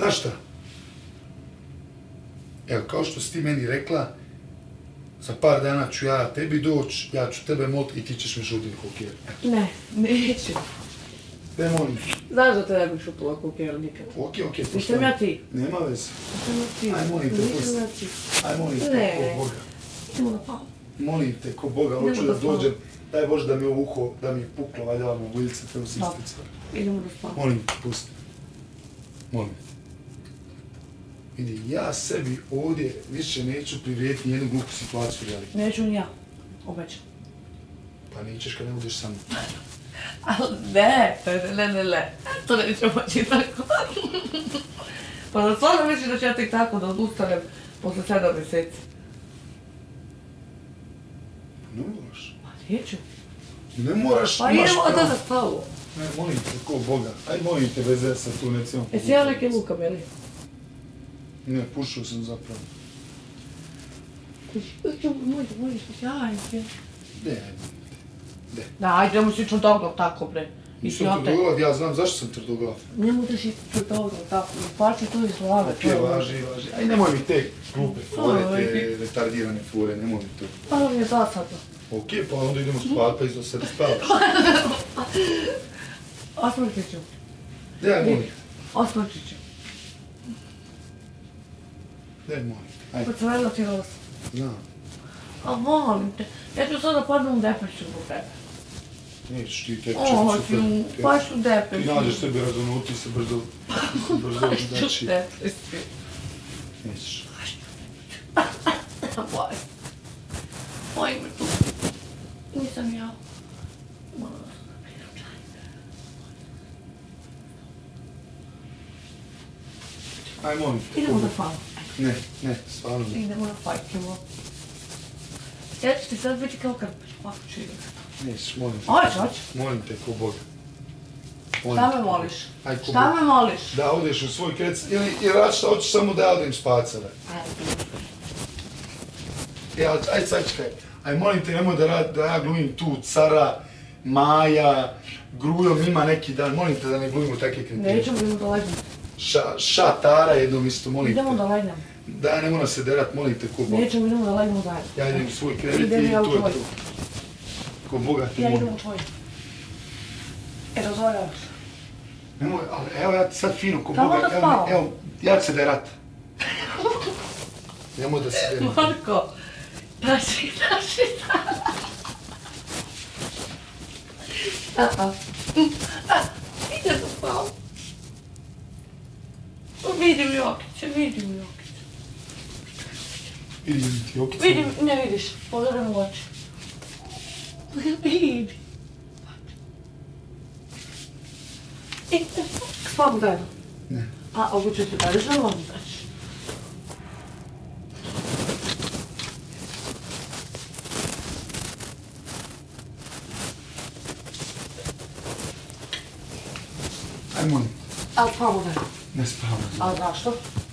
Znaš šta? Evo, kao što si ti meni rekla, za par dana ću ja tebi doći, ja ću tebe moliti i ti ćeš me šutiti kokijer. Ne, neću. Ne molim. Znaš da te ne bih šutila kokijer nikad. Okej, Nisam ja ti. Nema veze. Nisam ja ti. Aj, molim te, pusti. Aj, molim te, ko Boga. Idemo na palu. Molim te, ko Boga, hoću da dođem. Daj Bože da mi ovo uho, da mi je puklo, valjda vam buljice, te usistica. Idemo da spavam. Molim te, pusti. Molim te. Vidi, ja sebi ovdje više neću privrijeti nijednu glupu situaciju, jeli? Neću ni ja. Obećam. Pa nećeš kad ne budeš sa mnom. Ali ne. To neću moći tako. Pa da stvarno misliš da ću ja tek tako da odustanem posle 7 mjeseci? Ne moraš. Pa neću. Ne moraš, Pa imaš idemo pravo. da na spavu. Ne, molim te, ko Boga. Aj, molim te, bez veze tu necimo. Jesi ja neki luka, Meli? Ne, pušao sam zapravo. Možeš, sjajno. Ne, ajde. Da, ajde, nemoj si tvrdoglav tako, bre. Nisam tvrdoglav, ja znam zašto sam tvrdoglav. Nemoj da si tvrdoglav tako, pači to iz glave. Okej, važi. Aj, nemoj mi te glupe fore, te retardirane fore, nemoj mi to. Pa vam je dosadno. Okej, pa onda idemo spavat, pa izdo se da spavaš. Osmrtit ću. Daj, molim. Osmrtit ću. Daj, molim. Ajde. Pocvrlo ti nos. Znam. A molim te, ja ću sada padnem u deprešu zbog tebe. Nećeš ti te Ću, baš u deprešu. Ti nađeš sebi razonuti se brzo. Baš ću u deprešu. Nećeš. Oj me tu. Nisam ja. Aj, molim te. Idemo da spavamo. Ne, stvarno ne. Idemo da fajtimo. Ja ću ti sad biti kao krpić, ovako ću idem. Nećeš, molim te. Hoć. Molim te, ko Boga. Šta me moliš? Aj, ko Šta me moliš? Da odeš u svoj krec, ili račta, hoćeš samo da ja odem spavat sada. Aj, sad čekaj. Aj, molim te, nemoj da ja glumim tu cara, Maja, Grujom ima neki dan, molim te da ne glumimo takve kretine. Nećemo, idemo da legnemo. Šatara jednom isto, molim te. Idemo da legnemo. Da, ne mora se derat, molim te, ko Boga. Nećemo, idemo da legnemo zajedno. Ja idem u svoj krevet i Idem ja u to je tvoj. to. Ko Boga ti Ja molim. idem u tvoj. Razvoljavaš. Nemoj, ali evo ja ti sad fino, ko Tamo Boga, da spavam. evo, ja ću se derat. Nemoj da se derat. Marko, daši. Idem da spavam. Vidim Jokića. Vidim ti okicu. Vidim, ne vidiš, pogledaj u oči. Vidi. Spavamo zajedno. Ne. A, ovo ću ti dališ na lomi daći. Aj, molim. A, spavamo zajedno. Ne spavam. A, zašto?